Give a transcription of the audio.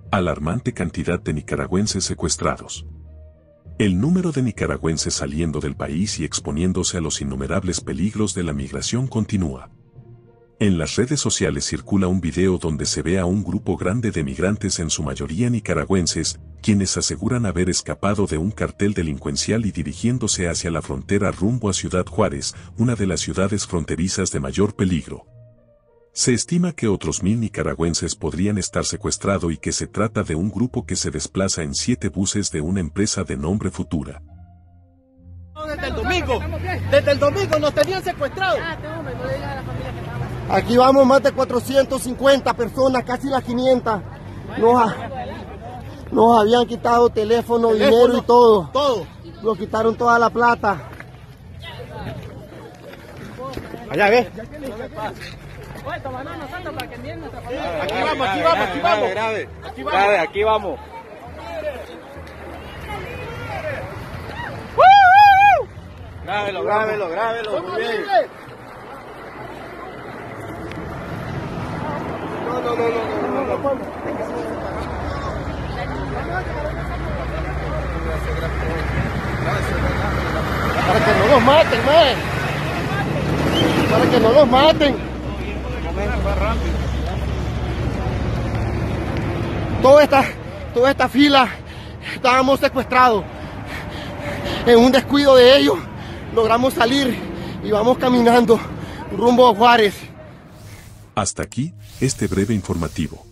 Alarmante cantidad de nicaragüenses secuestrados. El número de nicaragüenses saliendo del país y exponiéndose a los innumerables peligros de la migración continúa. En las redes sociales circula un video donde se ve a un grupo grande de migrantes, en su mayoría nicaragüenses, quienes aseguran haber escapado de un cartel delincuencial y dirigiéndose hacia la frontera rumbo a Ciudad Juárez, una de las ciudades fronterizas de mayor peligro. Se estima que otros 1000 nicaragüenses podrían estar secuestrados y que se trata de un grupo que se desplaza en 7 buses de una empresa de nombre Futura. Desde el domingo nos tenían secuestrados. Aquí vamos más de 450 personas, casi las 500. Nos habían quitado teléfono, dinero y todo. Todo. Nos quitaron toda la plata. Allá ve. Aquí vamos. Grave, aquí vamos. Grábelo. Muy bien. No. Para que no los maten, man. Para que no los maten. Toda esta fila estábamos secuestrados. En un descuido de ellos logramos salir y vamos caminando rumbo a Juárez. Hasta aquí, este breve informativo.